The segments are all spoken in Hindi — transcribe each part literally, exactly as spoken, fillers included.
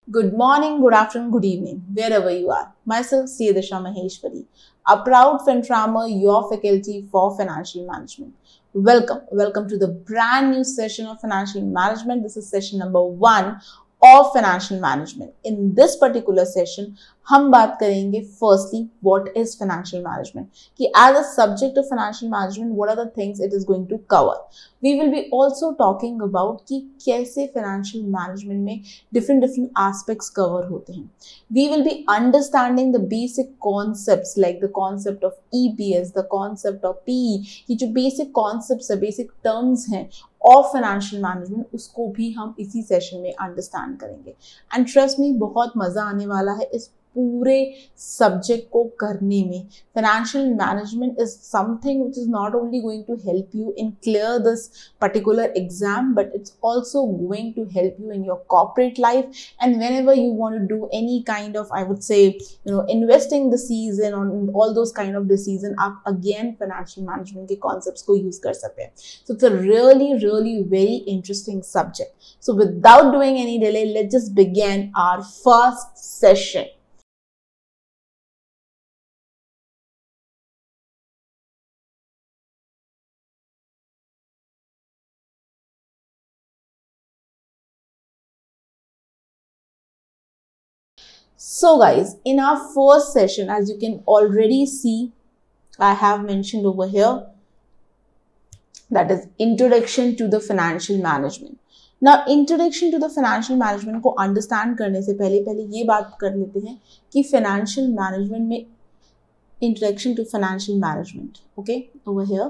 Good morning, good afternoon, good evening, wherever you are. Myself, Siyadisha Maheshwari, a proud Fentramer, your faculty for financial management. Welcome, welcome to the brand new session of financial management. This is session number one of financial management. In this particular session, हम बात करेंगे firstly what is financial management कि as a subject of financial management what are the things it is going to cover. We will be also talking about कि कैसे financial management में different different aspects cover होते हैं. We will be understanding the basic concepts like the concept of E P S, the concept of P E, कि जो basic concepts है, basic terms हैं और फाइनेंशियल मैनेजमेंट उसको भी हम इसी सेशन में अंडरस्टैंड करेंगे. एंड ट्रस्ट मी, बहुत मजा आने वाला है इस पूरे सब्जेक्ट को करने में. Financial management is something which is not only going to help you in clear this particular exam, but it's also going to help you in your corporate life and whenever you want to do any kind of, I would say, you know, investing decision on all those kind of decision, आप अगेन फाइनेंशियल मैनेजमेंट के कॉन्सेप्ट्स को यूज कर सकते हैं. So it's a really really very interesting subject. So without doing any delay, let's just begin our first session. So guys, in our first session, as you can already see, I have mentioned over here, that is introduction to the financial management. Now introduction to the financial management को understand करने से पहले पहले ये बात कर लेते हैं कि financial management में introduction to financial management, okay, over here.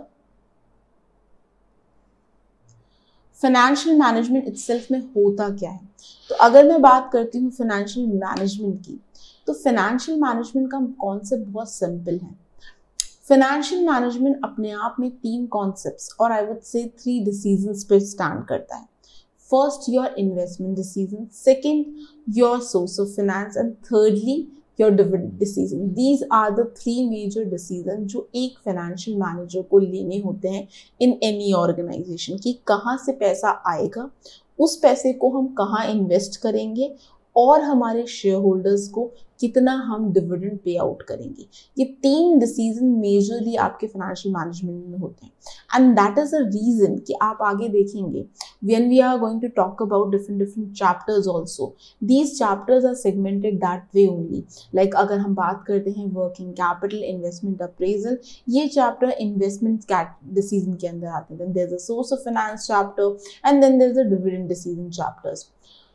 Financial management itself में होता क्या है? तो अगर मैं बात करती हूँ financial management की, तो financial management का concept बहुत simple है. फाइनेंशियल मैनेजमेंट अपने आप में तीन कॉन्सेप्ट्स और I would say three decisions पे स्टैंड करता है. First, your investment decision, second, your source of finance and thirdly your dividend decision. These are the three major decision जो एक फाइनेंशियल मैनेजर को लेने होते हैं इन एनी ऑर्गेनाइजेशन कि कहाँ से पैसा आएगा, उस पैसे को हम कहाँ इन्वेस्ट करेंगे और हमारे शेयर होल्डर्स को कितना हम डिविडेंड पे आउट करेंगे. ये तीन डिसीजन मेजरली आपके फाइनेंशियल मैनेजमेंट में होते हैं and that is a reason कि आप आगे देखेंगे when we are going to talk about different different chapters also, these chapters are segmented that way only. Like अगर हम बात करते हैं वर्किंग कैपिटल, इन्वेस्टमेंट अप्रेजल, ये चैप्टर इन्वेस्टमेंट डिसीजन के अंदर आते हैं. Then there is a source of finance chapter and then there is a dividend decision chapters.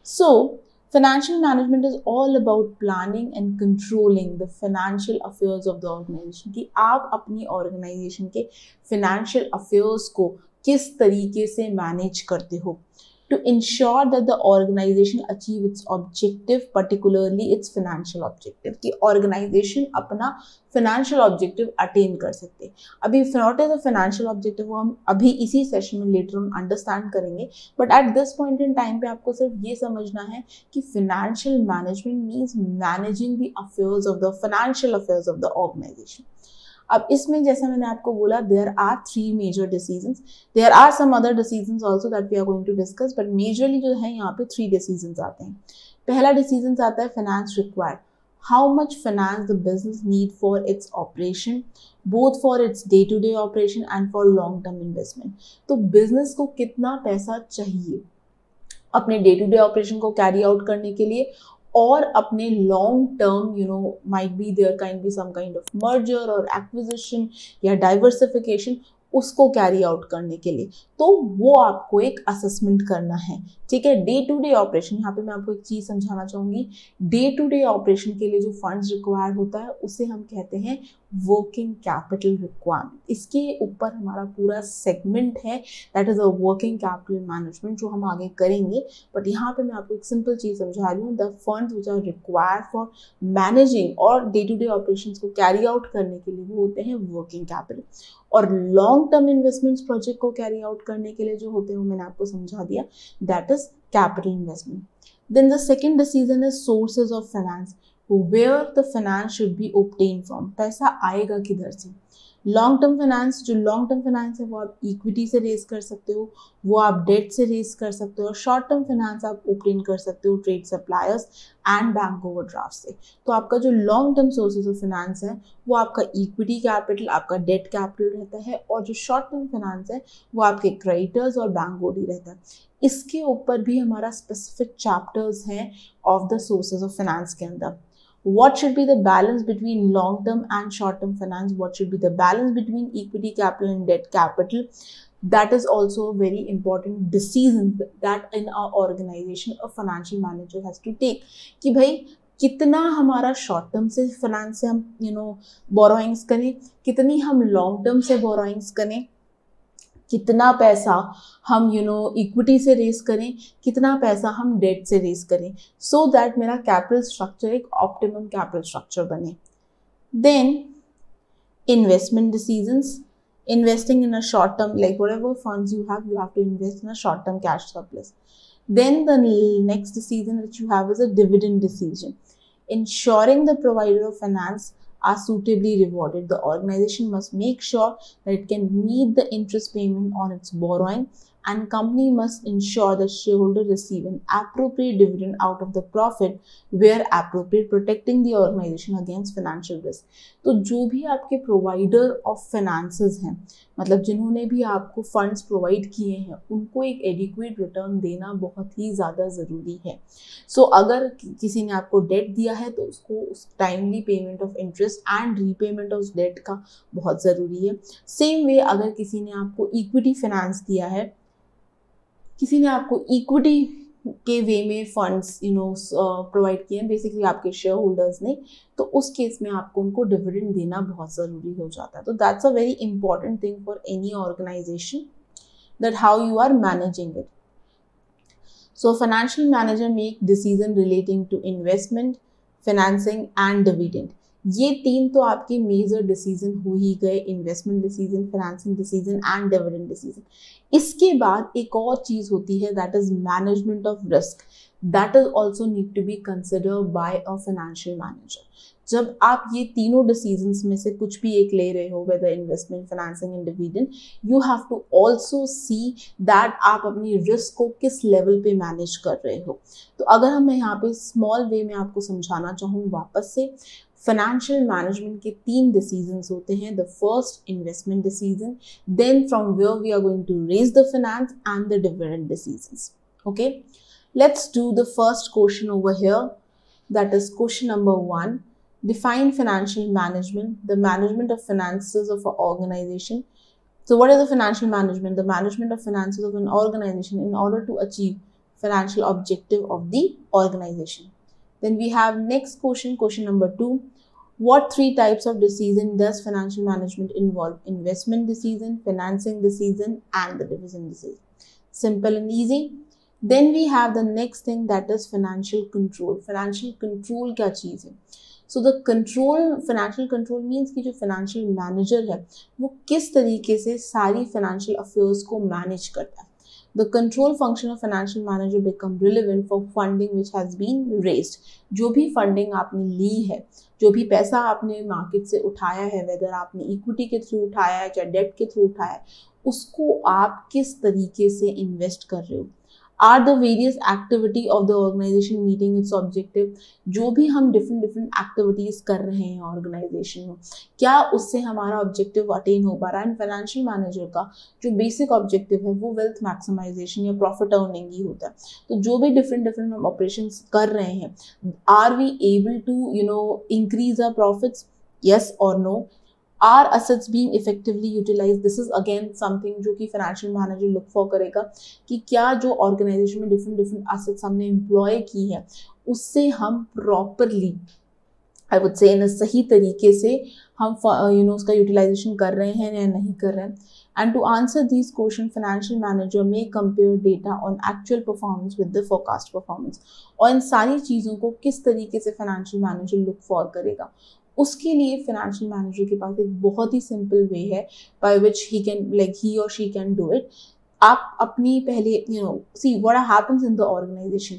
So financial management is all about planning and controlling the financial affairs of the organization कि आप अपनी organization के financial affairs को किस तरीके से manage करते हो to ensure that the organization achieve its objective, particularly its financial objective, कि organization अपना financial objective attain कर सकते. अभी what is the financial objective वो हम अभी इसी session में later on understand करेंगे, but at this point in time पे आपको सिर्फ ये समझना है कि financial management means managing the affairs of the financial affairs of the organization. अब इसमें जैसा मैंने आपको बोला, there are three major decisions, there are some other decisions also that we are going to discuss, but majorly जो है यहाँ पे थ्री डिसीजंस आते हैं. पहला डिसीजन आता है finance required, how much finance the business need for its operation, both for its day to day operation and for long term investment. तो बिजनेस को कितना पैसा चाहिए अपने डे टू डे ऑपरेशन को कैरी आउट करने के लिए और अपने long term, you know, might be there kind be some kind of merger और एक्विजिशन या डाइवर्सिफिकेशन, उसको कैरी आउट करने के लिए. तो वो आपको एक असेसमेंट करना है, ठीक है. डे टू डे ऑपरेशन, यहाँ पे मैं आपको एक चीज समझाना चाहूंगी, डे टू डे ऑपरेशन के लिए जो फंड्स रिक्वायर्ड होता है उसे हम कहते हैं वर्किंग कैपिटल रिक्वायरमेंट. इसके ऊपर हमारा पूरा सेगमेंट है, that is a working capital management, जो हम आगे करेंगे. बट यहाँ पे मैं आपको एक सिंपल चीज समझा रही हूँ, the funds which are required for managing और डे टू डे ऑपरेशंस को कैरी आउट करने के लिए वो होते हैं वर्किंग कैपिटल. और लॉन्ग टर्म इन्वेस्टमेंट्स प्रोजेक्ट को कैरी आउट करने के लिए जो होते हैं वो मैंने आपको समझा दिया, that is capital investment. Then the second decision is sources of finance, where the finance should be obtain from, पैसा आएगा किधर से. लॉन्ग टर्म फाइनेंस, जो लॉन्ग टर्म फाइनेंस है वो आप इक्विटी से रेज कर सकते हो, वो आप डेट से रेज कर सकते हो, और शॉर्ट टर्म फाइनेंस आप ओपन कर सकते हो trade suppliers and bank overdraft से। तो आपका जो long term sources of finance है वो आपका इक्विटी कैपिटल, आपका डेट कैपिटल रहता है, और जो शॉर्ट टर्म फाइनेंस है वो आपके क्रेडिटर्स और बैंक ओडी रहता है। इसके ऊपर भी हमारा स्पेसिफिक चैप्टर्स हैं of the sources of finance के अंदर। What should be the balance between long term and short term finance? What should be the balance between equity capital and debt capital? That is also a very important decision that in our organization a financial manager has to take, कि भाई कितना हमारा शॉर्ट टर्म से फाइनेंस से हम यू नो बोरोइंग्स करें, कितनी हम लॉन्ग टर्म से बोरोइंग्स करें, कितना पैसा हम यू नो इक्विटी से रेस करें, कितना पैसा हम डेट से रेस करें, सो so दैट मेरा कैपिटल स्ट्रक्चर एक ऑप्टिमम कैपिटल स्ट्रक्चर बने। Then investment decisions, investing in a short term, like whatever funds you have, you have to invest in a short term cash surplus. Then the next decision which you have is a dividend decision, ensuring the provider of finance are suitably rewarded. The organization must make sure that it can meet the interest payment on its borrowing, and company must ensure that shareholder receive an appropriate dividend out of the profit where appropriate, protecting the organization against financial risk. तो जो भी आपके प्रोवाइडर ऑफ फाइनेंसेस हैं, मतलब जिन्होंने भी आपको फंड्स प्रोवाइड किए हैं, उनको एक एडिक्वेट रिटर्न देना बहुत ही ज़्यादा ज़रूरी है। सो so, अगर किसी ने आपको डेट दिया है तो उसको उस timely payment of interest and repayment of debt का बहुत ज़रूरी है। सेम वे अगर किसी ने आपको इक्विटी फाइनेंस दिया है, किसी ने आपको इक्विटी के वे में फंड्स यू नो प्रोवाइड किए हैं, बेसिकली आपके शेयर होल्डर्स ने, तो उस केस में आपको उनको डिविडेंड देना बहुत ज़रूरी हो जाता है। तो that's a very important thing for any organisation, that how you are managing it. So financial manager make decision relating to investment, financing and dividend. ये तीन तो आपके मेजर डिसीजन हो ही गए, investment decision, financing decision and dividend decision. इसके बाद एक और चीज़ होती है, that is management of risk, that is also need to be considered by a financial manager. जब आप ये तीनों डिसीजंस में से कुछ भी एक ले रहे हो, whether investment, financing and dividend, you have to also see that आप अपनी रिस्क को किस लेवल पे मैनेज कर रहे हो। तो अगर हम यहाँ पे स्मॉल वे में आपको समझाना चाहूँ वापस से, फाइनेंशियल मैनेजमेंट के तीन डिसीजंस होते हैं। The first investment decision, then from where we are going to raise the finance, and the dividend decisions. Okay, let's do the first question over here, that is question number one. Define financial management, the management of finances of an organization. So what is the financial management? The management of finances of an organization in order to achieve financial objective of the organization. Then we have next question, question number two. What three types of decision does financial management involve? Investment decision, financing decision, and the dividend decision. Simple and easy. Then we have the next thing, that is financial control. Financial control क्या चीज़ है? So the control, financial control means कि जो फाइनेंशियल मैनेजर है वो किस तरीके से सारी फाइनेंशियल अफेयर्स को मैनेज करता है। The control function of financial manager become relevant for funding which has been raised. जो भी फंडिंग आपने ली है, जो भी पैसा आपने मार्केट से उठाया है, वेदर आपने इक्विटी के थ्रू उठाया है चाहे डेट के थ्रू उठाया है, उसको आप किस तरीके से इन्वेस्ट कर रहे हो। Are the various activity of the organisation meeting its objective. जो भी हम डिफरेंट डिफरेंट एक्टिविटीज़ कर रहे हैं ऑर्गेनाइजेशन में, क्या उससे हमारा ऑब्जेक्टिव अटेन हो पा रहा है। एंड फाइनेंशियल मैनेजर का जो बेसिक ऑब्जेक्टिव है वो वेल्थ मैक्सिमाइजेशन या प्रॉफिट अर्निंग ही होता है। तो जो भी डिफरेंट डिफरेंट हम ऑपरेशंस कर रहे हैं, are we able to you know increase our profits, yes और no. Are assets being effectively utilized? This is again something जो कि financial manager look for करेगा कि क्या जो organization में different different assets हमने employ की है उससे हम properly, I would say in a सही तरीके से हम you know उसका utilization कर रहे हैं या नहीं कर रहे हैं। And to answer these questions, financial manager may compare data on actual performance with the forecast performance. और इन सारी चीज़ों को किस तरीके से financial manager look for करेगा, उसके लिए फाइनेंशियल मैनेजर के पास एक बहुत ही सिंपल वे है by which he can like he और शी कैन डू इट। आप अपनी पहले you know see what happens in the organisation,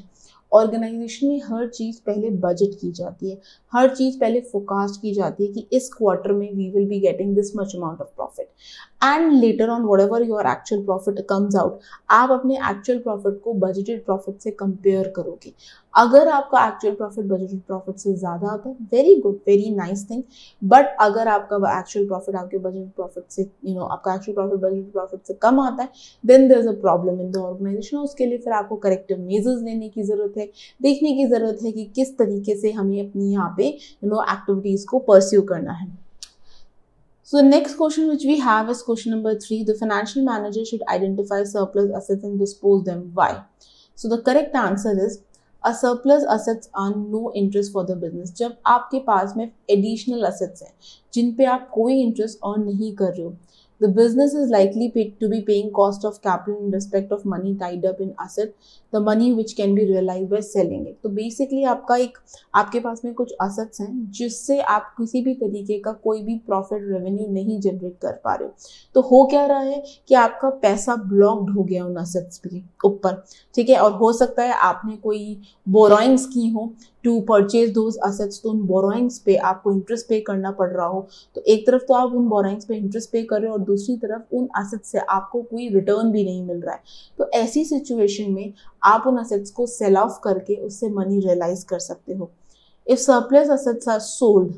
organisation में हर चीज़ पहले बजट की जाती है, हर चीज़ पहले फोरकास्ट की जाती है कि इस क्वार्टर में we will be getting this much amount of profit, and later on whatever your actual profit comes out, आप अपने एक्चुअल प्रॉफिट को बजटेड प्रॉफिट से कंपेयर करोगे। अगर आपका एक्चुअल प्रॉफिट बजटेड प्रॉफिट से ज़्यादा आता है, very good, very nice thing, but अगर आपका एक्चुअल प्रॉफिट आपके बजटेड प्रॉफिट से यू नो आपका एक्चुअल प्रॉफिट बजटेड प्रॉफिट से कम आता है, then there is a problem in the organisation. उसके लिए फिर आपको करेक्टिव मेजर्स लेने की ज़रूरत है, देखने की ज़रूरत है कि किस तरीके से हमें अपनी यहाँ पे यू नो एक्टिविटीज़ को परस्यू करना है। So the next question which we have is question number three. The financial manager should identify surplus assets and dispose them. Why? So the correct answer is a surplus assets earn no interest for the business. जब आपके पास में additional assets हैं जिन पे आप कोई interest earn नहीं कर रहे हो, the business is likely pay, to be paying cost of capital in respect of money tied up in asset, the money which can be realized by selling it. तो बेसिकली आपका एक आपके पास में कुछ assets हैं जिससे आप किसी भी तरीके का कोई भी प्रॉफिट रेवेन्यू नहीं जनरेट कर पा रहे हो। तो हो क्या रहा है कि आपका पैसा ब्लॉक्ड हो गया उन assets के ऊपर, ठीक है, और हो सकता है आपने कोई बोरोइंग्स की हो टू परचेज दोज असेट्स, तो उन बोरोइंग्स पे आपको इंटरेस्ट पे करना पड़ रहा हो। तो एक तरफ तो आप उन बोरोइंग्स पे इंटरेस्ट पे कर रहे हो और दूसरी तरफ उन असेट्स से आपको कोई रिटर्न भी नहीं मिल रहा है। तो ऐसी सिचुएशन में आप उन असेट्स को सेल ऑफ करके उससे मनी रियलाइज कर सकते हो। If surplus assets are sold,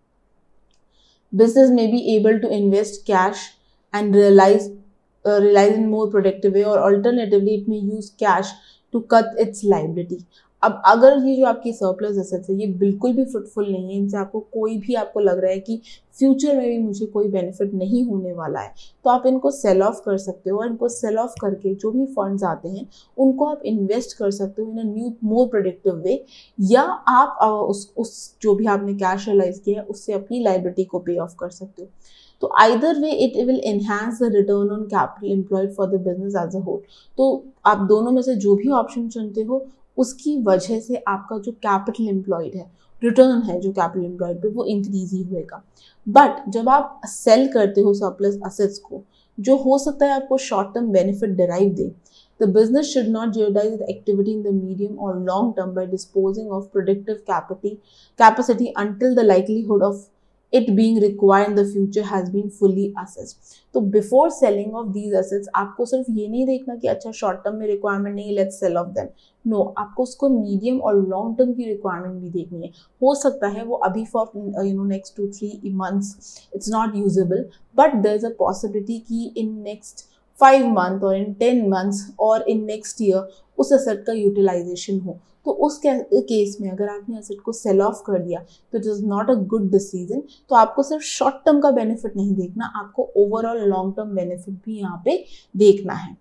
business may be able to invest cash and realize uh, realize in more productive way, or alternatively it may use cash to cut its liability. अब अगर ये जो आपकी सरप्लस एसेट्स है ये बिल्कुल भी फ्रूटफुल नहीं है, इनसे आपको कोई भी आपको लग रहा है कि फ्यूचर में भी मुझे कोई बेनिफिट नहीं होने वाला है, तो आप इनको सेल ऑफ कर सकते हो और इनको सेल ऑफ करके जो भी फंड्स आते हैं उनको आप इन्वेस्ट कर सकते हो इन a new more productive way, या आप उस उस जो भी आपने कैश रियलाइज किया है उससे अपनी लायबिलिटी को पे ऑफ कर सकते हो। तो either way it will enhance the return on capital employed for the business as a whole. तो आप दोनों में से जो भी ऑप्शन चुनते हो उसकी वजह से आपका जो कैपिटल एम्प्लॉयड है, रिटर्न है जो कैपिटल एम्प्लॉयड पे, वो इंक्रीज ही होएगा। बट जब आप सेल करते हो सरप्लस असेट्स को, जो हो सकता है आपको शॉर्ट टर्म बेनिफिट डिराइव दे, the business should not jeopardize its activity in the medium or long term by disposing of productive capacity capacity until the likelihood of it being required in the future has been fully assessed. तो before selling of these assets आपको सिर्फ ये नहीं देखना कि अच्छा शॉर्ट टर्म में रिक्वायरमेंट नहीं, let's sell off them. No, आपको उसको मीडियम और लॉन्ग टर्म की रिक्वायरमेंट भी देखनी है। हो सकता है वो अभी for you know next two three months it's not usable, but there is a possibility कि इन नेक्स्ट फाइव मंथ और इन टेन मंथ्स और इन नेक्स्ट ईयर उस एसेट का यूटिलाइजेशन हो। तो उस केस में अगर आपने एसेट को सेल ऑफ कर दिया तो it is not a good decision. तो आपको सिर्फ शॉर्ट टर्म का बेनिफिट नहीं देखना, आपको ओवरऑल लॉन्ग टर्म बेनिफिट भी यहाँ पे देखना है।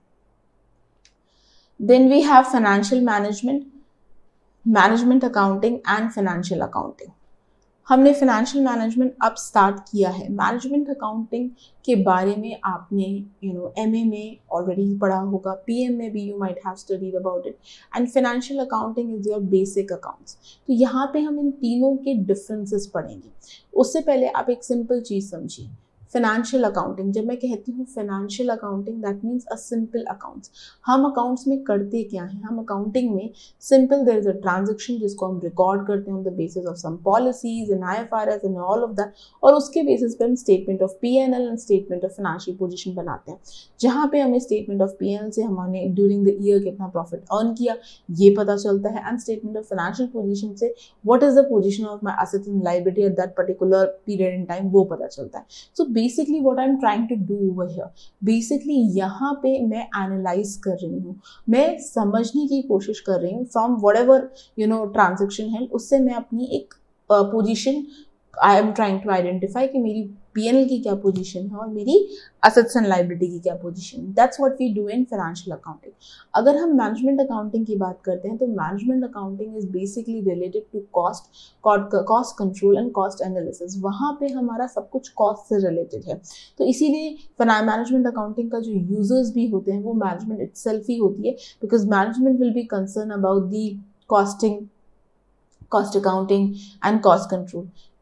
Then we have financial management, management accounting and financial accounting. हमने फाइनेंशियल मैनेजमेंट अब स्टार्ट किया है। मैनेजमेंट अकाउंटिंग के बारे में आपने यू नो एमए में ऑलरेडी पढ़ा होगा, पीएम में भी you might have studied about it, and financial accounting is your basic accounts. तो यहाँ पे हम इन तीनों के डिफरेंसेस पढ़ेंगे। उससे पहले आप एक सिंपल चीज़ समझिए, फाइनेंशियल अकाउंटिंग, जब मैं कहती हूँ financial accounting, that means a simple accounts. हम अकाउंट्स में करते क्या हैं, हम अकाउंटिंग में simple there is a transaction जिसको हम रिकॉर्ड करते हैं on the basis of some policies and IFRS and all of that, और उसके बेसिस पे हम statement of PNL and statement of financial position बनाते हैं, जहाँ पे हमें स्टेटमेंट ऑफ पीएनएल से हमने ड्यूरिंग द ईयर कितना प्रॉफिट अर्न किया ये पता चलता है, and statement of financial position से what is the position of my assets and liability at that particular period in time वो पता चलता है। So basically what I am trying to do over here, basically यहाँ पे मैं एनालाइज कर रही हूँ, मैं समझने की कोशिश कर रही हूँ from whatever you know transaction है, उससे मैं अपनी एक position I am trying to identify कि मेरी पीएनएल की क्या पोजीशन है और मेरी एसेट्स एंड लायबिलिटी की क्या पोजीशन है। That's what we do in financial accounting. अगर हम मैनेजमेंट अकाउंटिंग की बात करते हैं तो management accounting is basically related to cost, cost control and cost analysis. वहाँ पे हमारा सब कुछ कॉस्ट से रिलेटेड है, तो इसीलिए मैनेजमेंट अकाउंटिंग का जो यूजर्स भी होते हैं वो मैनेजमेंट इटसेल्फ ही होती है, because management will be concern about the costing, cost accounting and cost control.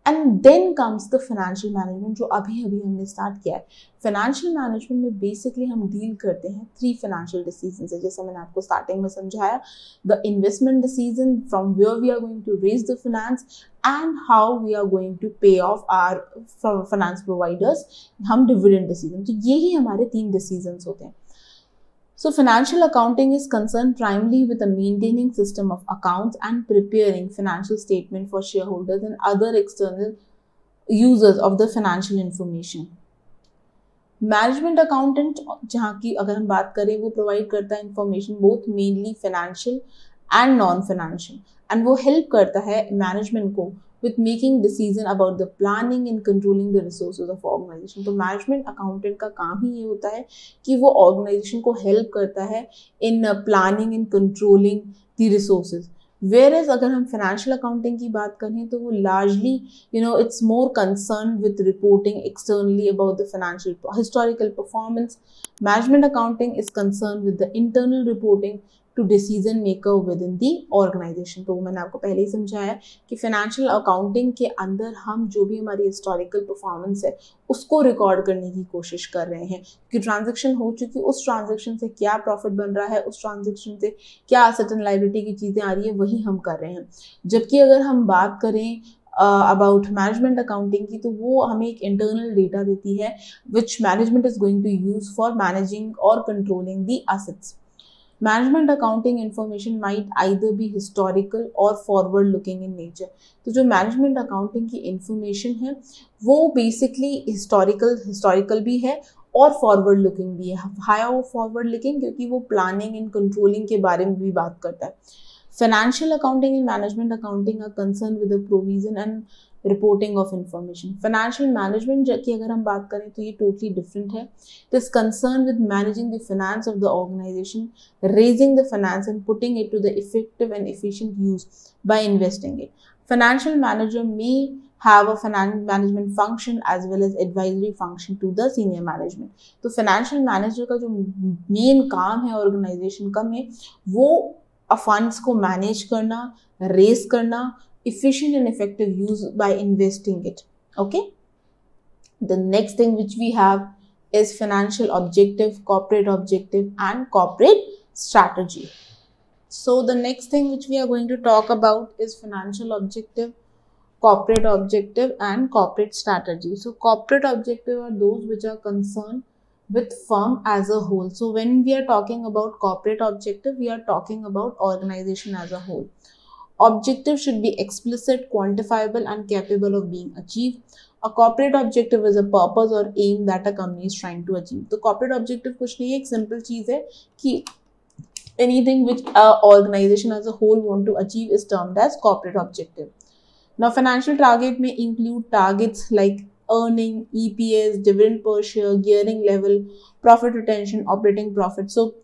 And then comes the financial management, जो अभी अभी हमने स्टार्ट किया है। फाइनेंशियल मैनेजमेंट में बेसिकली हम डील करते हैं थ्री फाइनेंशियल डिसीजन से, जैसे मैंने आपको स्टार्टिंग में समझाया, the investment decision from where we are going to raise the finance and how we are going to pay off our finance providers, हम डिविडेंड डिसीजन। तो यही हमारे तीन डिसीजन होते हैं। So financial accounting is concerned primarily with the maintaining system of accounts and preparing financial statement for shareholders and other external users of the financial information. Management accountant जहाँ की अगर हम बात करें वो provide करता है information both mainly financial and non-financial, and वो help करता है management को with making decision about the planning and controlling the resources of organization. तो management accountant का काम ही ये होता है कि वो organization को help करता है in planning and controlling the resources. Whereas अगर हम financial accounting की बात करें तो वो largely you know it's more concerned with reporting externally about the financial historical performance. Management accounting is concerned with the internal reporting to decision maker within the organisation. तो मैंने आपको पहले ही समझाया कि फाइनेंशियल अकाउंटिंग के अंदर हम जो भी हमारी हिस्टोरिकल परफॉर्मेंस है उसको रिकॉर्ड करने की कोशिश कर रहे हैं कि ट्रांजैक्शन हो चुकी, उस ट्रांजैक्शन से क्या प्रॉफिट बन रहा है, उस ट्रांजैक्शन से क्या एसेट एंड लायबिलिटी की चीज़ें आ रही है, वही हम कर रहे हैं। जबकि अगर हम बात करें अबाउट मैनेजमेंट अकाउंटिंग की, तो वो हमें एक इंटरनल डेटा देती है which management is going to use for managing और controlling the assets. Management accounting information might either be historical और फॉरवर्ड लुकिंग इन नेचर। तो जो मैनेजमेंट अकाउंटिंग की इन्फॉर्मेशन है वो बेसिकली हिस्टोरिकल हिस्टोरिकल भी है और फॉरवर्ड लुकिंग भी है। हाया वो फॉरवर्ड लुकिंग क्योंकि वो प्लानिंग एंड कंट्रोलिंग के बारे में भी बात करता है। Financial accounting and management accounting are concern with the provision and reporting of information. Financial management की अगर हम बात करें तो ये टोटली डिफरेंट है। It is concern with managing the finance of the organisation, raising the finance and putting it to the effective and efficient use by investing it. Financial manager may have a finance management function as well as advisory function to the senior management. तो financial manager का जो मेन काम है ऑर्गेनाइजेशन का में वो फंड्स को मैनेज करना, रेज करना, efficient and effective use by investing it. Okay, the next thing which we have is financial objective, corporate objective and corporate strategy. So the next thing which we are going to talk about is financial objective, corporate objective and corporate strategy. So corporate objective are those which are concerned with firm as a whole. So when we are talking about corporate objective, we are talking about organization as a whole. Objective should be explicit, quantifiable and capable of being achieved. A corporate objective is a purpose or aim that a company is trying to achieve. तो corporate objective कुछ नहीं है, एक simple चीज़ है कि anything which a organization as a whole want to achieve is termed as corporate objective. Now financial target may include targets like earning, E P S, dividend per share, gearing level, profit retention, operating profit. So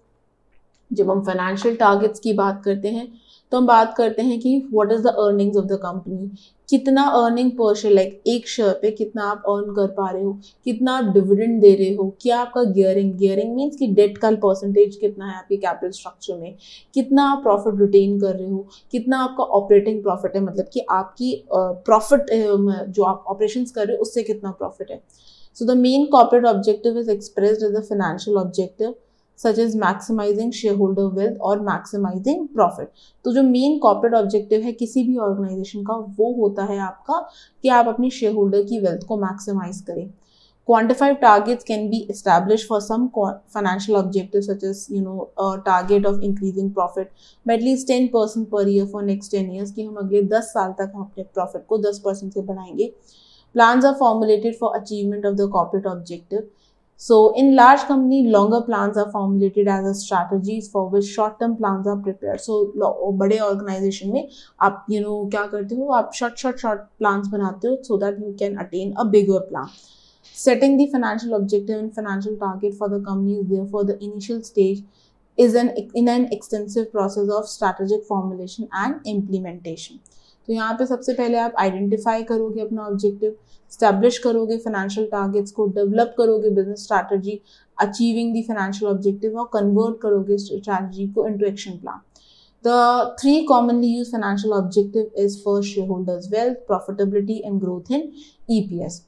जब हम financial targets की बात करते हैं तो हम बात करते हैं कि what is the earnings of the company, कितना अर्निंग पर शेयर, लाइक एक शेयर पे कितना आप अर्न कर पा रहे हो, कितना आप डिविडेंड दे रहे हो, क्या आपका गियरिंग गियरिंग मीन्स कि डेट का परसेंटेज कितना है आपके कैपिटल स्ट्रक्चर में, कितना आप प्रॉफिट रिटेन कर रहे हो, कितना आपका ऑपरेटिंग प्रॉफिट है, मतलब कि आपकी प्रॉफिट uh, जो आप ऑपरेशंस कर रहे हो उससे कितना प्रॉफिट है। So the main corporate objective is expressed as a financial objective such as maximizing shareholder wealth और maximizing profit. तो जो मेन कॉर्पोरेट ऑब्जेक्टिव है किसी भी ऑर्गेनाइजेशन का वो होता है आपका कि आप अपनी शेयर होल्डर की वेल्थ को मैक्सिमाइज करें। Quantified targets can be established for some financial objectives such as you know a target of increasing profit by at least ten percent per year for next ten years कि हम अगले दस साल तक हम अपने प्रॉफिट को दस परसेंट से बढ़ाएंगे। Plans are formulated for achievement of the corporate objective. So in large company, longer plans are formulated as a strategies for which short-term plans are prepared. So बड़े organization में आप you know क्या करते हो, आप short short short plans बनाते हो so that you can attain a bigger plan. Setting the financial objective and financial target for the company is therefore the initial stage is an in an extensive process of strategic formulation and implementation. तो यहाँ पे सबसे पहले आप आइडेंटिफाई करोगे अपना ऑब्जेक्टिव, स्टैब्लिश करोगे फाइनेंशियल टारगेट्स को, डेवलप करोगे business strategy achieving the financial objective और कन्वर्ट करोगे स्ट्रैटेजी को into action plan. The three commonly used financial objective is first shareholders wealth, profitability and growth in E P S.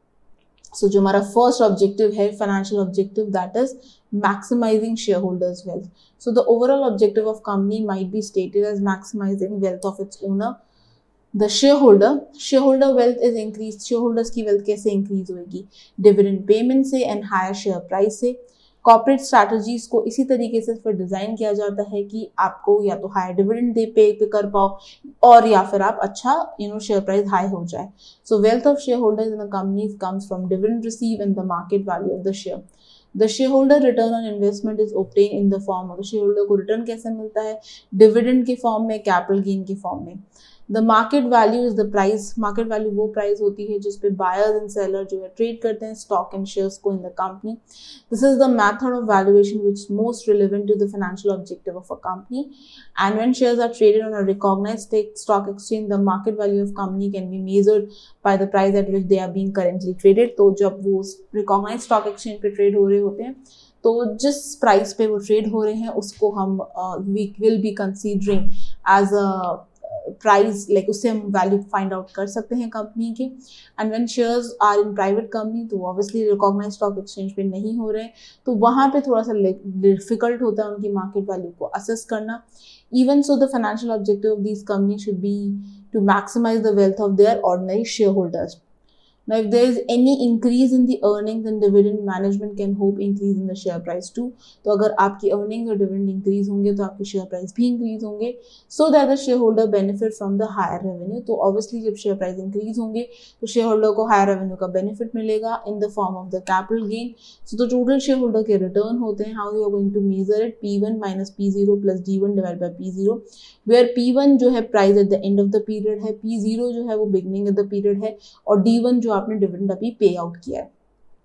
So जो हमारा first objective है financial objective, that is maximizing shareholders wealth. So the overall objective of company might be stated as maximizing wealth of its owner. The shareholder shareholder wealth is increased. shareholders की wealth कैसे increase होगी? Dividend payment से and higher share price से. कॉर्पोरेट स्ट्रैटेजीज को इसी तरीके से फिर डिजाइन किया जाता है कि आपको या तो हाई डिविडेंड दे पे पे कर पाओ और या फिर आप अच्छा you know share price high हो जाए. So wealth of share holders in the company comes from dividend receive and the market value of the share. The share holder return on investment is obtain in the form of, share holder को रिटर्न कैसे मिलता है? डिविडेंड के फॉर्म में, कैपिटल गेन के फॉर्म में. The market value is the price. Market value वो प्राइस होती है जिसपे बायर्स एंड सेलर जो है ट्रेड करते हैं स्टॉक एंड शेयर्स को in the company. This is the method of valuation which is most relevant to the financial objective of a company. And when shares are traded on a recognised stock exchange, the market value of company can be measured by the price at which they are being currently traded. तो जब वो रिकॉग्नाइज्ड स्टॉक एक्सचेंज पे ट्रेड हो रहे होते हैं तो जिस प्राइस पे वो ट्रेड हो रहे हैं उसको हम we will be considering as a price, like उससे हम वैल्यू फाइंड आउट कर सकते हैं कंपनी के. And when shares are in private company तो ऑब्वियसली रिकॉग्नाइज्ड स्टॉक एक्सचेंज पे नहीं हो रहे हैं तो वहाँ पे थोड़ा सा डिफिकल्ट होता है उनकी मार्केट वैल्यू को असेस करना. Even so the financial objective of this company should be to maximise the wealth of their ordinary shareholders. Now, if there is any increase in the earnings and dividend, management can hope increase in the share price too. तो अगर आपकी earnings और dividend increase होंगे तो आपके share price भी increase होंगे, so that the shareholder benefit from the higher revenue. तो obviously जब share price increase होंगे तो shareholder को higher revenue का benefit मिलेगा in the form of the capital gain. So the total shareholder के return होते हैं. How you are going to measure it? P one minus P zero plus D one divided by P zero, where P one जो है price at the end of the period है, P zero जो है वो beginning of the period है और D one जो आपने डिविडेंड अभी पे आउट किया है.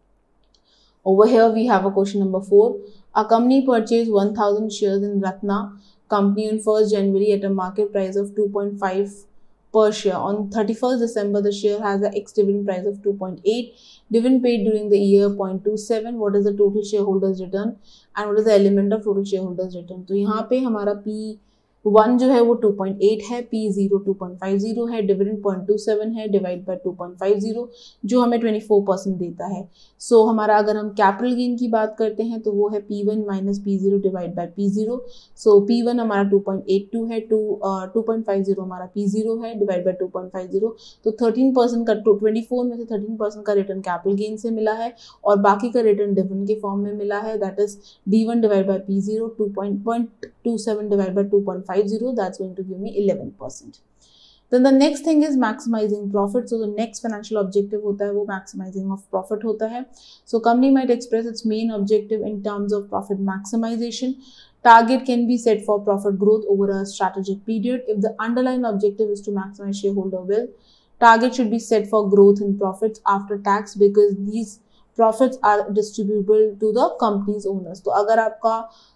Over here we have a question number four. A company purchased one thousand shares in Ratna company on first January at a market price of two point five per share. On thirty-first December the share has a ex-dividend price of two point eight. Dividend paid during the year zero point two seven. What is the total shareholders return and what is the element of total shareholders return? तो यहाँ पे हमारा P वन जो है वो टू पॉइंट एट है, P zero two point five zero है, dividend zero point two seven है, divide by two point five zero जो हमें ट्वेंटी फोर परसेंट देता है. सो so, हमारा अगर हम कैपिटल गेन की बात करते हैं तो वो है P one minus P zero divide by P zero. So P one हमारा टू पॉइंट एट टू है, टू पॉइंट फाइव जीरो हमारा P zero है divide by two point five zero. तो थर्टीन परसेंट का ट्वेंटी फोर में से थर्टीन परसेंट का रिटर्न कैपिटल गेन से मिला है और बाकी का रिटर्न डिविडेंड के फॉर्म में मिला है. That is D one divide by P zero, two point two seven divide by two point five zero. That's to give me eleven percent. Then the next thing is maximizing profit. So the next financial objective होता है वो maximizing of profit होता है. So company might express its main objective in terms of profit maximization. Target can be set for profit growth over a strategic period. If the underlying objective is to maximize shareholder wealth, target should be set for growth in profits after tax because these profits are distributable to the company's owners. तो अगर आपका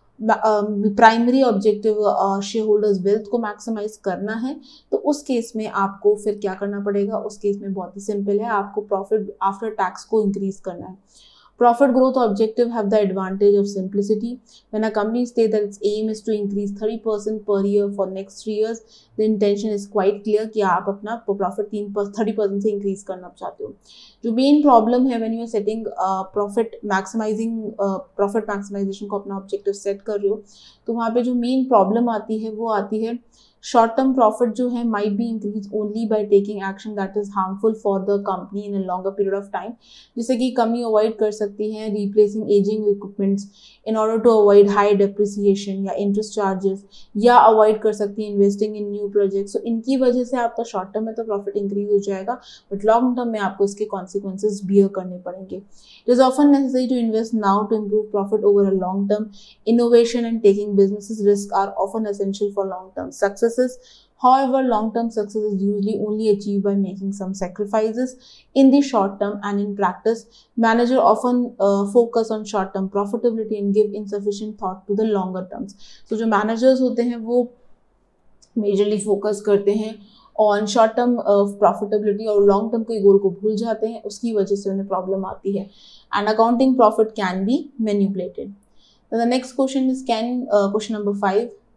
primary objective share holders wealth को मैक्सिमाइज करना है तो उस केस में आपको फिर क्या करना पड़ेगा? उस केस में बहुत ही सिंपल है, आपको प्रॉफिट आफ्टर टैक्स को इंक्रीज करना है. Profit growth objective have the advantage of simplicity. When a company states that its aim is to increase thirty percent per year for next three years, the intention is quite clear कि आप अपना profit thirty percent से increase करना चाहते हो. जो main problem है when you are setting uh, profit maximizing uh, profit maximization को अपना objective set कर रहे हो तो वहाँ पे जो main problem आती है वो आती है शॉर्ट टर्म प्रॉफिट जो है might be increase only by taking action that is harmful for the company in a longer period of time. जैसे कि कंपनी अवॉइड कर सकती है replacing ageing equipments in order to avoid high depreciation या इंटरेस्ट चार्जेस, या अवॉइड कर सकती है इन्वेस्टिंग इन न्यू प्रोजेक्ट्स. तो इनकी वजह से आपका शॉर्ट टर्म में तो प्रॉफिट इंक्रीज हो जाएगा बट लॉन्ग टर्म में आपको इसके कॉन्सिक्वेंसेज बियर करने पड़ेंगे. It is often necessary to invest now to improve profit over a long term. Innovation and taking businesses risk are often essential for long term successes. However, long-term success is usually only achieved by making some sacrifices in the short term, and in practice, managers often uh, focus on short-term profitability and give insufficient thought to the longer terms. So, जो managers होते हैं वो majorly focus करते हैं on short-term uh, profitability और long-term के goal को भूल जाते हैं, उसकी वजह से उन्हें problem आती है. And accounting profit can be manipulated. Then the next question is can uh, question number five.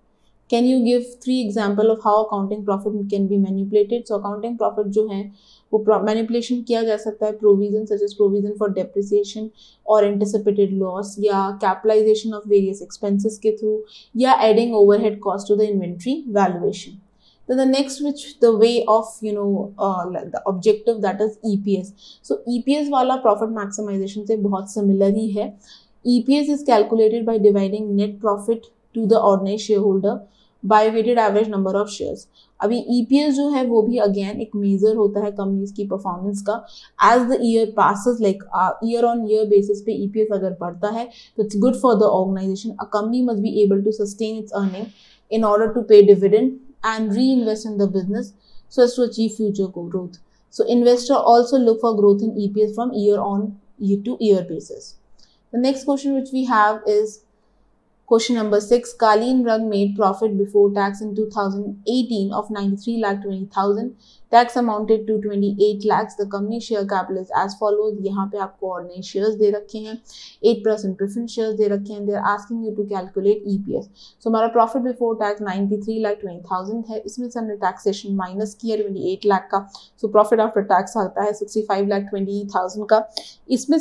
Can you give three example of how accounting profit can be manipulated. So accounting profit जो है वो मैनिपुलेशन किया जा सकता है provision such as provision for depreciation और एंटिसिपेटेड लॉस, या कैपिटलाइजेशन ऑफ वेरियस एक्सपेंसेस के थ्रू, या adding overhead cost to the inventory valuation. Then the next, which the way of you know uh, the objective, that is E P S. So E P S वाला profit maximization से बहुत similar ही है. E P S is calculated by dividing net profit to the ordinary shareholder by weighted average number of shares. अभी E P S जो है वो भी again एक measure होता है companies की performance का. As the year passes, like uh, year on year basis पे E P S अगर बढ़ता है तो it's good for the organization. A company must be able to sustain its earning in order to pay dividend and reinvest in the business so as to achieve future growth. So investor also look for growth in E P S from year on year to year basis. The next question which we have is question number six. Kaleen Rug made profit before tax in two thousand eighteen of ninety-three lakh twenty thousand. Tax amounted to twenty-eight lakhs. The company share capital is as follows. यहाँ पे आपको ordinary shares दे रखे हैं, eight percent preference shares दे रखे हैं. They are asking you to calculate E P S. So हमारा profit before tax ninety-three lakh twenty thousand है. इसमें से हमने taxation minus किया twenty-eight lakh का. So profit after tax आता है sixty-five lakh twenty thousand का. इसमें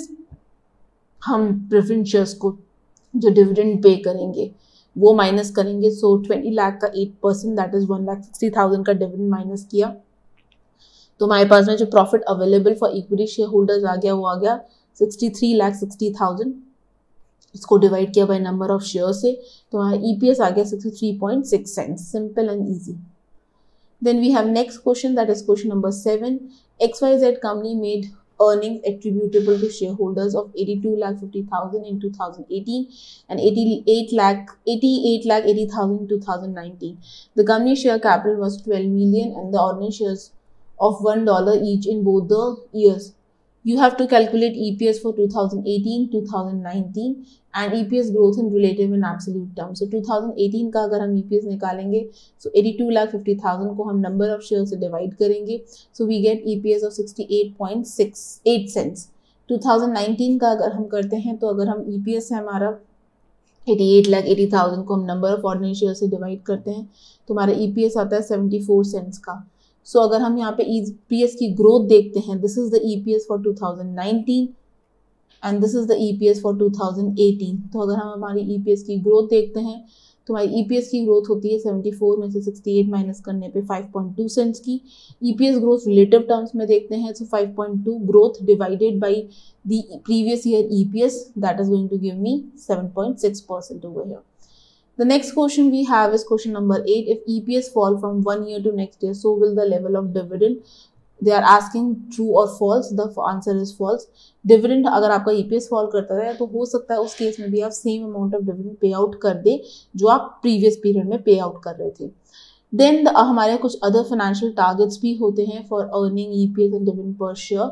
हम preference shares को जो डिविडेंड पे करेंगे वो माइनस करेंगे. सो ट्वेंटी लाख का eight percent that is one lakh sixty thousand का डिविडेंड माइनस किया तो हमारे पास में जो profit available for equity share holders आ गया वो आ गया sixty three lakh sixty thousand. इसको डिवाइड किया बाय नंबर ऑफ शेयर से तो हमारा ईपीएस आ गया sixty three point six cents. Simple and easy. Then we have next question that is question number seven. X Y Z company made earnings attributable to shareholders of eighty-two lakh fifty thousand in two thousand eighteen and eighty-eight lakh eighty-eight lakh eighty thousand in two thousand nineteen. The company share capital was twelve million and the ordinary shares of one dollar each in both the years. You have to calculate E P S for two thousand eighteen, two thousand nineteen and E P S growth in relative and absolute terms. So two thousand eighteen का अगर हम E P S निकालेंगे so eighty-two lakh fifty thousand को हम number of shares से divide करेंगे so we get E P S of sixty-eight point six eight cents. two thousand nineteen का अगर हम करते हैं तो अगर हम E P S है हमारा eighty-eight lakh eighty thousand को हम number of ordinary shares से divide करते हैं तो हमारा E P S आता है seventy-four cents का. सो so, अगर हम यहाँ पे E P S की ग्रोथ देखते हैं this is the E P S for two thousand nineteen and this is the E P S for two thousand eighteen. तो अगर हम हमारी E P S की ग्रोथ देखते हैं तो हमारी E P S की ग्रोथ होती है seventy-four में से sixty-eight माइनस करने पे five point two सेंट्स की. E P S growth relative terms में देखते हैं so five point two growth divided by the previous year E P S that is going to give me seven point six percent over here. The next question we have is question number eight. If E P S fall from one year to next year, so will the level of dividend. They are asking true or false. The answer is false. Dividend अगर आपका E P S fall करता है तो हो सकता है उस केस में भी आप same amount of dividend pay out कर दे जो आप previous period में pay out कर रहे थे. Then the, uh, हमारे कुछ other financial targets भी होते हैं for earning E P S and dividend per share.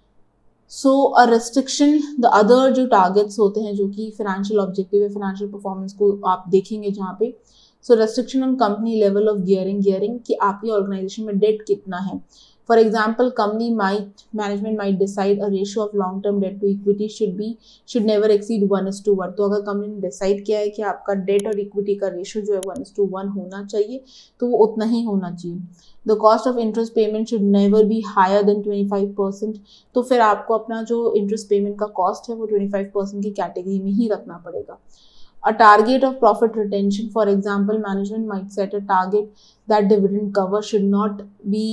So a restriction the other जो टारगेट्स होते हैं जो कि फाइनेंशियल ऑब्जेक्टिव है फाइनेंशियल परफॉर्मेंस को आप देखेंगे जहाँ पे so restriction on company level of gearing gearing कि आपकी ऑर्गेनाइजेशन में डेट कितना है. For example company might management might decide a ratio of long term debt to equity should be should never exceed one is to one. तो अगर कंपनी ने डिसाइड किया है कि आपका डेट और इक्विटी का रेशियो जो है वन इज टू वन होना चाहिए तो वो उतना ही होना चाहिए. The cost of interest payment should never be higher than twenty-five percent. तो फिर आपको अपना जो इंटरेस्ट पेमेंट का कॉस्ट है वो twenty-five percent की कैटेगरी में ही रखना पड़ेगा. A target of profit retention, for example, management might set a target that dividend cover should not be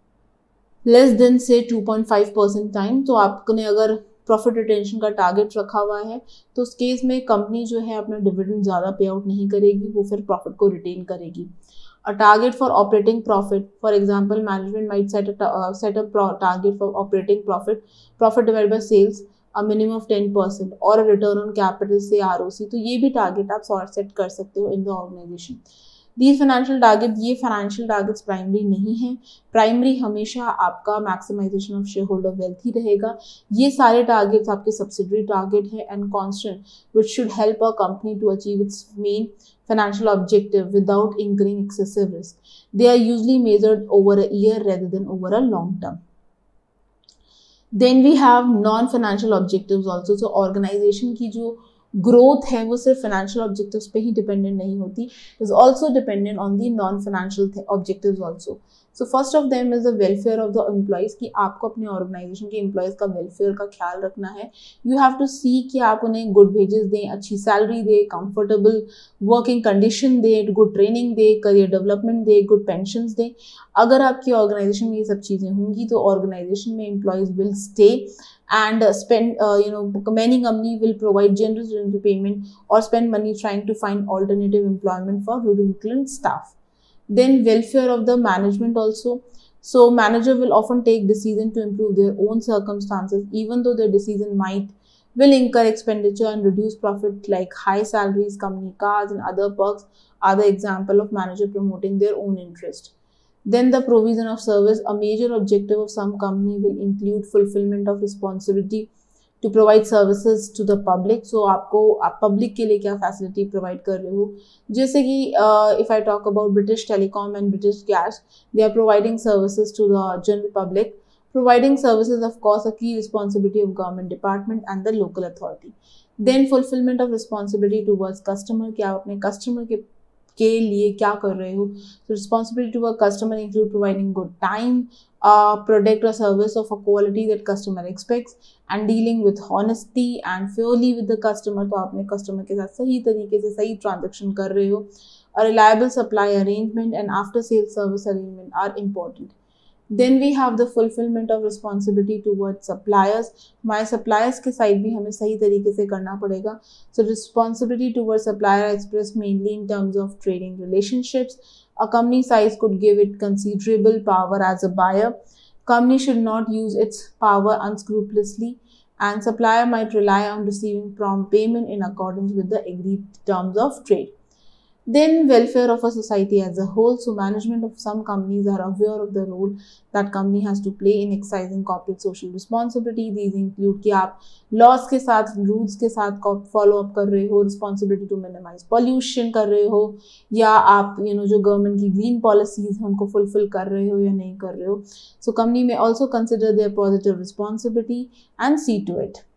less than say two point five percent time. तो आपने अगर प्रॉफिट रिटेंशन का टारगेट रखा हुआ है तो उस केस में कंपनी जो है अपना डिविडेंड ज़्यादा पे आउट नहीं करेगी, वो फिर प्रॉफिट को रिटेन करेगी. A target for operating profit, for example, management might set a uh, set a pro target for operating profit, profit divided by sales, a minimum of ten percent, or a return on capital से R O C. तो ये भी टारगेट आप सेट कर सकते हो in the organization. These financial target ये फाइनेंशियल टारगेट्स प्राइमरी नहीं है. प्राइमरी हमेशा आपका maximization of share holder wealth ही रहेगा. ये सारे टारगेट्स आपके सब्सिडरी टारगेट है and constant which should help a company to achieve its main financial objective without incurring excessive risk. They are usually measured over a year rather than over a long term. Then we have non-financial objectives also. So organization की जो ग्रोथ है वो सिर्फ फाइनेंशियल ऑब्जेक्टिव्स पे ही डिपेंडेंट नहीं होती, it is also dependent on the non financial objectives also. So first of them is the welfare of the employees, कि आपको अपने ऑर्गेनाइजेशन के एम्प्लॉयज़ का वेलफेयर का ख्याल रखना है. यू हैव टू सी कि आप उन्हें गुड वेजेस दें, अच्छी सैलरी दें, कंफर्टेबल वर्किंग कंडीशन दें, गुड ट्रेनिंग दें, करियर डेवलपमेंट दें, गुड पेंशन दें. अगर आपकी ऑर्गेनाइजेशन में ये सब चीज़ें होंगी तो ऑर्गेनाइजेशन में employees will stay and uh, spend uh, you know many company will provide generous repayment or spend money trying to find alternative employment for redundant staff. Then welfare of the management also. So manager will often take decision to improve their own circumstances, even though their decision might will incur expenditure and reduce profit, like high salaries, company cars and other perks are the example of manager promoting their own interest. Then the provision of service. A major objective of some company will include fulfillment of responsibility to provide services to the public. So आपको आप public के लिए क्या facility provide कर रहे हो, जैसे कि uh, if I talk about British Telecom and British Gas, they are providing services to the general public. Providing services of course a key responsibility of government department and the local authority. Then fulfillment of responsibility towards customer, कि आप अपने customer के के लिए क्या कर रहे हो. So responsibility to a customer include providing good time, uh, product or service of a quality that customer expects and dealing with honesty and fairly with the customer. तो आप अपने customer के साथ सही तरीके से सही transaction कर रहे हो. A reliable supply arrangement and after sales service arrangement are important. Then we have the fulfillment of responsibility towards suppliers. हमारे suppliers के side भी हमें सही तरीके से करना पड़ेगा. So responsibility towards supplier expressed mainly in terms of trading relationships. A company size could give it considerable power as a buyer. Company should not use its power unscrupulously, and supplier might rely on receiving prompt payment in accordance with the agreed terms of trade. Then welfare of a society as a whole. So management of some companies are aware of the role that company has to play in exercising corporate social responsibility. These include कि आप laws के साथ, rules के साथ follow up कर रहे हो, responsibility to minimize pollution कर रहे हो, या आप you know जो government की green policies हैं उनको fulfill कर रहे हो या नहीं कर रहे हो. So company may also consider their positive responsibility and see to it.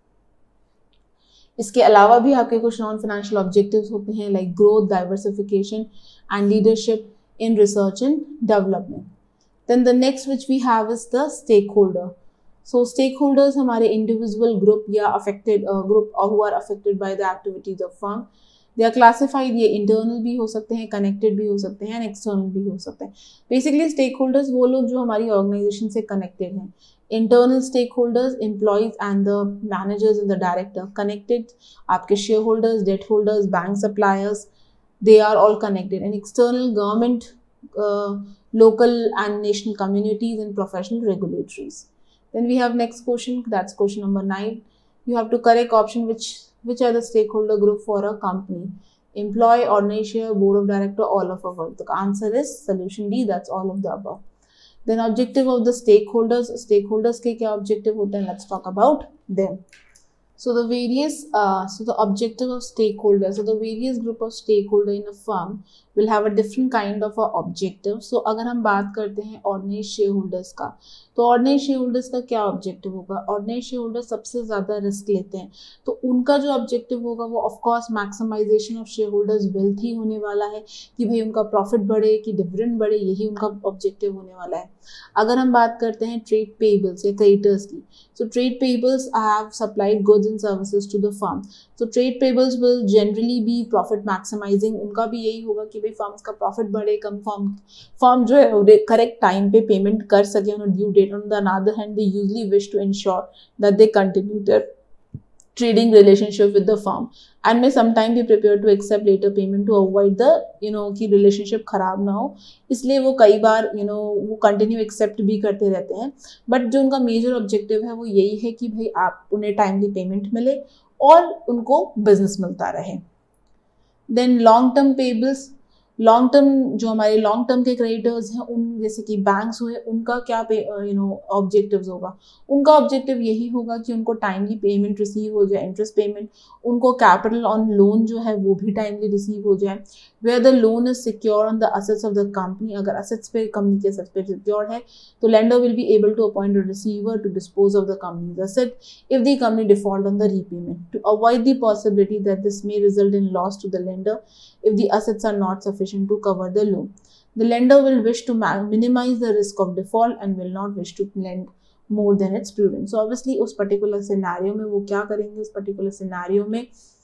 इसके अलावा भी आपके कुछ नॉन फाइनेंशियल ऑब्जेक्टिव्स होते हैं, like growth, diversification and leadership in research and development. Then the next which we have is the stake holder. So stake holders हमारे इंडिविजुअल ग्रुप या affected group who are affected by the activities of firm. They are classified, ये इंटरनल भी हो सकते हैं, कनेक्टेड भी हो सकते हैं एंड एक्सटर्नल भी हो सकते हैं. बेसिकली स्टेक होल्डर्स वो लोग जो हमारी ऑर्गेनाइजेशन से कनेक्टेड हैं. Internal stakeholders, employees and the managers and the director. Connected, आपके shareholders, debt holders, bank suppliers, they are all connected. And external government, uh, local and national communities and professional regulatories. Then we have next question, that's question number nine. You have to correct option which which are the stakeholder group for a company. Employee, ordinary share, board of director, all of above. The answer is solution D, that's all of the above. Then objective of the stakeholders. Stakeholders के क्या objective होते हैं? Let's talk about them. So the various, uh, so the objective of stakeholders, so the various group of stakeholder in a firm will have a different kind of a objective. So अगर हम बात करते हैं ordinary shareholders का, तो ordinary shareholders का क्या objective होगा? Ordinary shareholders सबसे ज़्यादा risk लेते हैं, तो उनका जो objective होगा वो of course maximization of shareholders wealth ही होने वाला है, कि भाई उनका profit बढ़े, कि dividend बढ़े, यही उनका objective होने वाला है. अगर हम बात करते हैं trade payables या creditors की, so trade payables have supplied goods and services to the firm. So trade payables will generally be profit maximizing. उनका भी यही होगा कि भाई फर्म्स का प्रॉफिट बढ़े, कम फर्म फर्म जो है करेक्ट टाइम पे पेमेंट कर सके on due date. On the other hand they usually wish to ensure that they continue their trading relationship with the firm and may sometime be prepared to accept later payment to avoid the you know कि relationship खराब ना हो, इसलिए वो कई बार you know वो continue accept भी करते रहते हैं. बट जो उनका मेजर ऑब्जेक्टिव है वो यही है कि भाई आप उन्हें टाइमली पेमेंट मिले और उनको बिजनेस मिलता रहे. Then long term payables. Long term जो हमारे लॉन्ग टर्म के क्रेडिटर्स हैं, उन जैसे कि बैंक्स हुए, उनका क्या पे यू नो ऑब्जेक्टिव्स होगा, उनका ऑब्जेक्टिव यही होगा कि उनको टाइमली पेमेंट रिसीव हो जाए, इंटरेस्ट पेमेंट, उनको कैपिटल ऑन लोन जो है वो भी टाइमली रिसीव हो जाए, where the loan is secure on the assets of the company, अगर असेट्स पे कंपनी के असेट्स पे सिक्योर है तो lender will be able to appoint a receiver to dispose of the company's asset if the company default on the repayment, to avoid the possibility that this may result in loss to the lender if the assets are not sufficient to cover the loan. The lender will wish to minimize the risk of default and will not wish to lend more than its prudent. So obviously उस particular scenario में वो क्या करेंगे, उस particular scenario में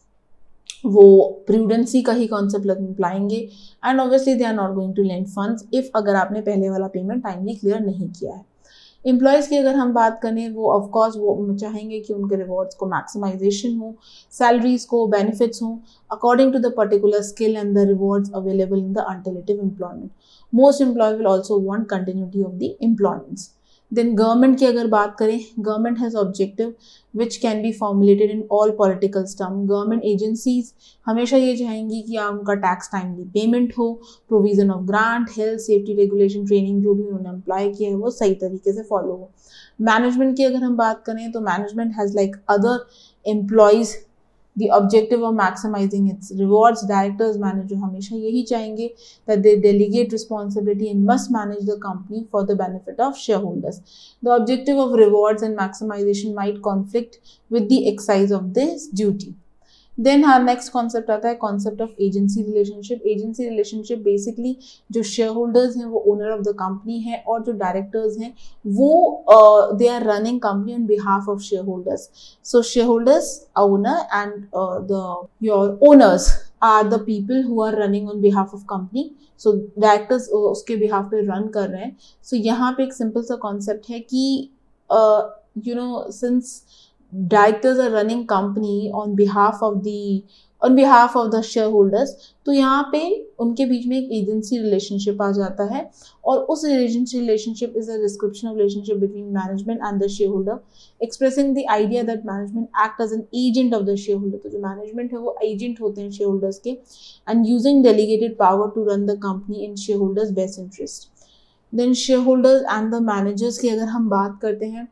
वो प्रूडेंसी का ही कॉन्सेप्ट अप्लाएंगे and obviously they are not going to lend funds if अगर आपने पहले वाला पेमेंट टाइमली क्लियर नहीं किया है। एम्प्लॉयज़ की अगर हम बात करें, वो ऑफकोर्स वो चाहेंगे कि उनके रिवॉर्ड्स को मैक्सिमाइजेशन हो, सैलरीज को बेनिफिट्स हो according to the particular skill and the rewards available in the alternative employment. Most employee will also want continuity of the employments. Then government की अगर बात करें, government has objective which can be formulated in all political term. Government agencies हमेशा ये चाहेंगी कि आप उनका टैक्स टाइमली पेमेंट हो, provision of grant, health, safety, regulation, training जो भी उन्होंने अप्लाई किया है वो सही तरीके से फॉलो हो। मैनेजमेंट की अगर हम बात करें तो management has like other employees the objective of maximizing its rewards. Directors, manager हमेशा यही चाहेंगे that they delegate responsibility and must manage the company for the benefit of shareholders. The objective of rewards and maximization might conflict with the exercise of this duty. Then हर नेक्स्ट कॉन्सेप्ट आता है concept of agency relationship. Agency relationship basically जो शेयर होल्डर्स हैं वो ओनर ऑफ द कंपनी है और जो डायरेक्टर्स हैं वो they are running company on behalf of share holders. So share holders owner and the your owners are the people who are running on behalf of company. So directors उसके बिहाफ पे रन कर रहे हैं। सो so, यहाँ पे एक सिंपल सा कॉन्सेप्ट है कि you know since directors are running company on behalf of the on behalf of the shareholders, तो यहाँ पे उनके बीच में एक एजेंसी रिलेशनशिप आ जाता है और उस agency relationship is a description of relationship between management and the share holder expressing the idea that management act as an agent of the share holder. तो जो मैनेजमेंट है वो एजेंट होते हैं शेयर होल्डर्स के and using delegated power to run the company in share holders best interest. Then share holders and the managers की अगर हम बात करते हैं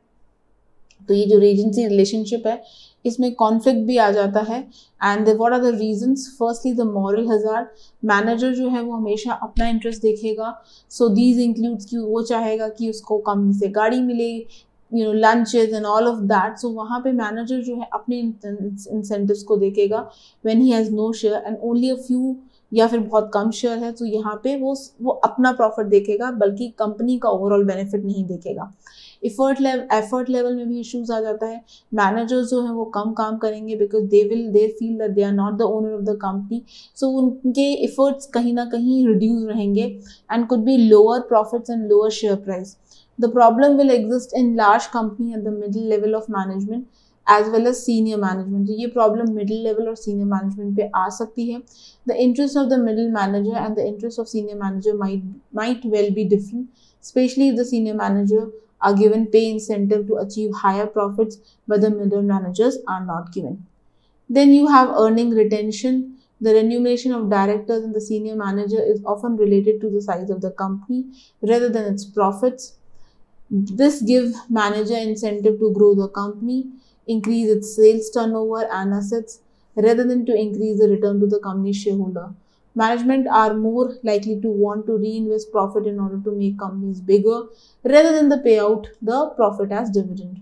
तो ये जो एजेंसी रिलेशनशिप है इसमें कॉन्फ्लिक्ट भी आ जाता है and what are the reasons. Firstly the moral hazard, manager जो है वो हमेशा अपना इंटरेस्ट देखेगा। सो दीज इंक्लूड्स कि वो चाहेगा कि उसको कंपनी से गाड़ी मिले, you know lunches and all of that. So वहाँ पे मैनेजर जो है अपने इंसेंटिव्स को देखेगा when he has no share and only a few या फिर बहुत कम शेयर है तो यहाँ पे वो वो अपना प्रॉफिट देखेगा बल्कि कंपनी का ओवरऑल बेनिफिट नहीं देखेगा। एफर्ट लेवल एफर्ट लेवल में भी इश्यूज आ जाता है। मैनेजर्स जो हैं वो कम काम करेंगे because they will they feel that they are not the owner of the company. So उनके एफर्ट्स कहीं ना कहीं रिड्यूस रहेंगे and could be lower profits and lower share price. The problem will exist in large company at the middle level of management as well as senior management. तो ये प्रॉब्लम मिडिल लेवल और सीनियर मैनेजमेंट पे आ सकती है। The interest of the middle manager and the interest of senior manager might might well be different, specially if the senior manager are given pay incentive to achieve higher profits but the middle managers are not given. Then you have earning retention. The remuneration of directors and the senior manager is often related to the size of the company rather than its profits. This gives manager incentive to grow the company, increase its sales turnover and assets rather than to increase the return to the company shareholder. Management are more likely to want to reinvest profit in order to make companies bigger rather than the payout the profit as dividend.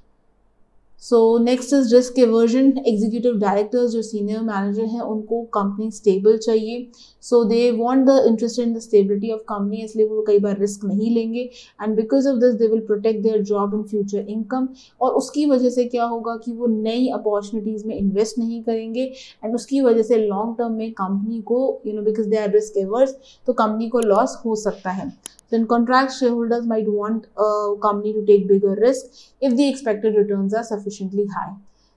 So next is risk aversion. Executive directors जो सीनियर मैनेजर हैं उनको कंपनी स्टेबल चाहिए। So they want the interest in the stability of company, इसलिए वो कई बार रिस्क नहीं लेंगे and because of this they will protect their job in future income. और उसकी वजह से क्या होगा कि वो नई अपॉर्चुनिटीज़ में इन्वेस्ट नहीं करेंगे एंड उसकी वजह से लॉन्ग टर्म में कंपनी को you know because they are risk averse तो कंपनी को लॉस हो सकता है। So in contrast, shareholders might want a company to take bigger risk if the expected returns are sufficiently high.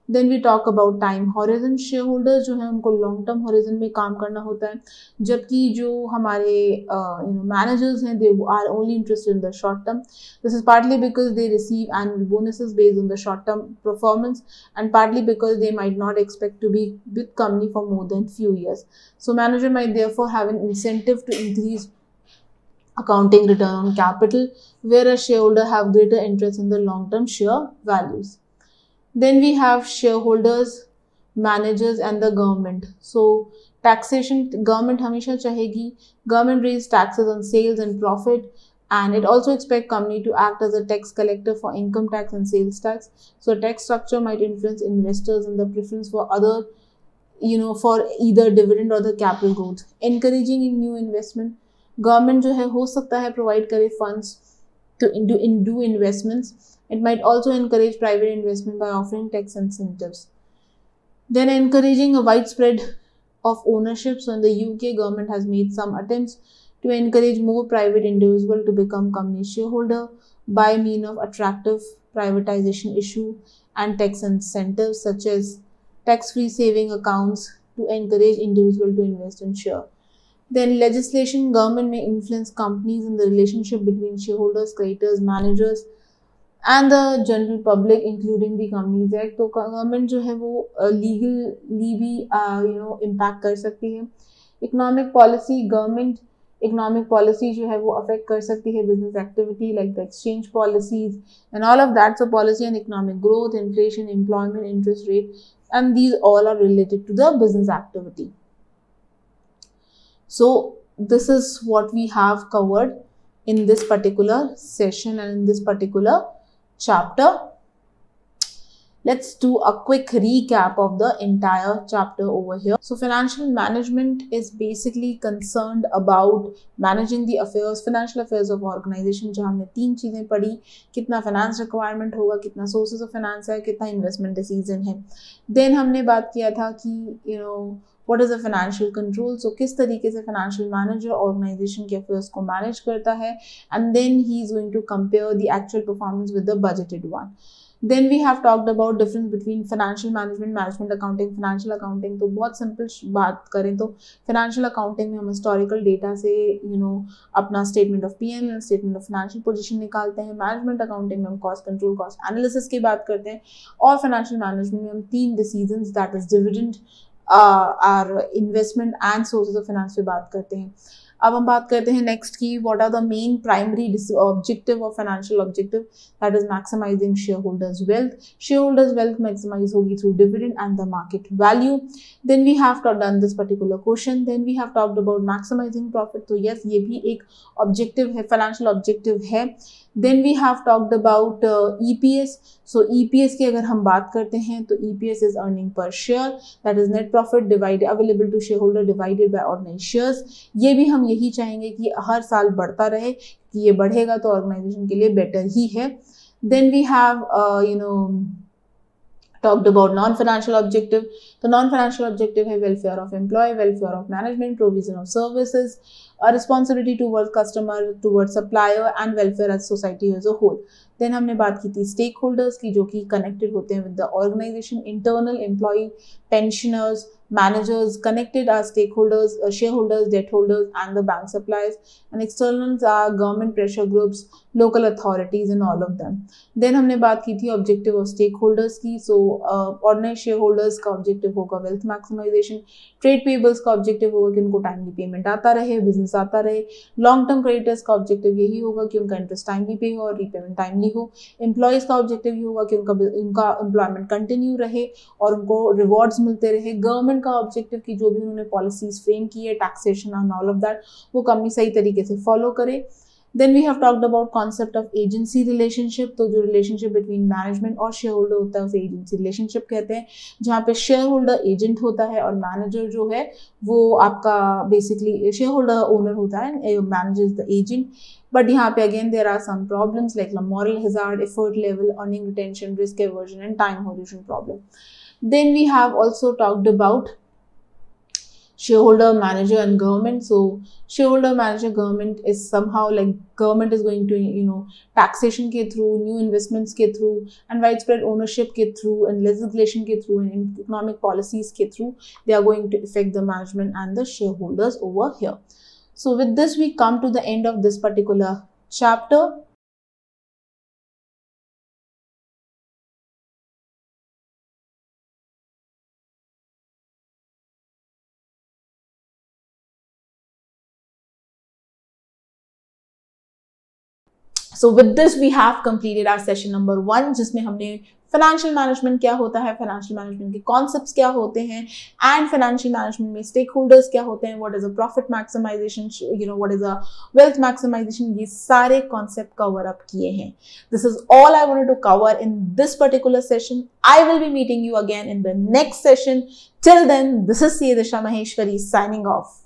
Then we talk about time horizon, share holders जो है उनको लॉन्ग टर्म हॉरिजन में काम करना होता है, जबकि जो हमारे यू नो मैनेजर्स हैं they are only interested in the short term. This is partly because they receive annual bonuses based on the short term performance and partly because they might not expect to be with company for more than few years. So manager might therefore have an incentive to increase accounting return on capital, whereas shareholder have greater interest in the long-term share values. Then we have shareholders, managers and the government. So taxation, government हमेशा चाहेगी, government raise taxes on sales and profit, and it also expect company to act as a tax collector for income tax and sales tax. So tax structure might influence investors and the preference for other, you know, for either dividend or the capital growth. Encouraging in new investment, government जो है हो सकता है प्रोवाइड करे funds to do in do investments. It might also encourage private investment by offering tax incentives. Then encouraging a wide spread of ownership. So in the UK government has made some attempts to encourage more private individual to become company share holder by mean of attractive privatization issue and tax incentives such as tax free saving accounts to encourage individual to invest in share. Then legislation, government may influence companies in the relationship between shareholders, creditors, managers and the general public, including the Companies Act. तो government जो है वो legally भी you know impact कर सकती है. Economic policy, government economic policy जो है वो affect कर सकती है business activity like the exchange policies and all of that. So policy on economic growth, inflation, employment, interest rate, and these all are related to the business activity. So this is what we have covered in this particular session and in this particular chapter. Let's do a quick recap of the entire chapter over here. So financial management is basically concerned about managing the affairs, financial affairs of organization. जहाँ हमने तीन चीजें पढ़ी, कितना finance requirement होगा, कितना sources of finance है, कितना investment decision है. Then हमने बात किया था कि you know what is a financial control. So किस तरीके से financial manager organization के affairs को manage करता है, and then he is going to compare the actual performance with the budgeted one. Then we have talked about difference between financial management, management accounting, financial accounting. तो बहुत simple बात करें तो financial accounting में हम historical data से you know अपना statement of P and L, statement of financial position निकालते हैं. management accounting में हम cost control, cost analysis की बात करते हैं, और financial management में हम तीन decisions that is dividend, or investment and sources of finance पे बात करते हैं. अब हम बात करते हैं नेक्स्ट की what are the main primary objective of financial objective, that is maximising share holders wealth. Share holders wealth maximise होगी through dividend and the market value. Then we have done this particular question. Then we have talked about maximising profit. तो यस, ये भी एक ऑब्जेक्टिव है, फाइनेंशियल ऑब्जेक्टिव है. Then we have talked about E P S. So E P S की अगर हम बात करते हैं तो E P S is earning per share, that is net profit divided available to share holder divided by ordinary shares. ये भी हम यही चाहेंगे कि हर साल बढ़ता रहे, कि ये बढ़ेगा तो ऑर्गेनाइजेशन के लिए बेटर ही है. Then we have you know talked about non-financial objective. तो non-financial objective है welfare of employee, welfare of management, provision of services, a responsibility towards customer, towards supplier and welfare as society as a whole. Then हमने बात की थी stakeholders की, जो कि connected होते हैं with the organization, internal employee, pensioners, managers, connected are stakeholders, uh, shareholders, debt holders and the bank suppliers, and externals are government pressure groups, local authorities and all of them. Then हमने बात की थी objective of stakeholders की. So uh, ordinary shareholders का objective होगा wealth maximization, trade payables का objective होगा कि उनको timely payment आता रहे, business आता रहे, long term creditors का objective यही होगा कि उनका interest timely pay हो और repayment timely हो, employees का objective ये होगा कि उनका उनका employment continue रहे और उनको rewards मिलते रहे, government का ऑब्जेक्टिव की जो भी उन्होंने पॉलिसीज फ्रेम की है, taxation and all of that, वो कंपनी सही तरीके से फॉलो करे. Then we have talked about concept of agency relationship. तो जो रिलेशनशिप बिटवीन मैनेजमेंट और शेयर होल्डर होता है उसे एजेंसी रिलेशनशिप कहते हैं, जहाँ पे शेयर होल्डर एजेंट होता है और मैनेजर जो है वो आपका बेसिकली शेयर होल्डर ओनर होता है, manager is the agent. But यहाँ पे again there are some problems like moral hazard, effort level, earning retention, risk aversion and time horizon problem. Then we have also talked about shareholder, manager and government. So shareholder, manager, government is somehow like government is going to, you know, taxation ke through, new investments ke through, and widespread ownership ke through, and legislation ke through, and economic policies ke through, they are going to affect the management and the shareholders over here. So with this we come to the end of this particular chapter. So with this we have completed our session number one, जिसमें हमने फाइनेंशियल मैनेजमेंट क्या होता है, फाइनेंशियल मैनेजमेंट के कॉन्सेप्ट्स क्या होते हैं, एंड फाइनेंशियल मैनेजमेंट में स्टेक होल्डर्स क्या होते हैं, what is a profit maximisation, you know what is a wealth maximisation, ये सारे कॉन्सेप्ट कवर अप किए हैं. This is all I wanted to cover in this particular session. I will be meeting you again in the next session. Till then, this is C Disha Maheshwari signing off.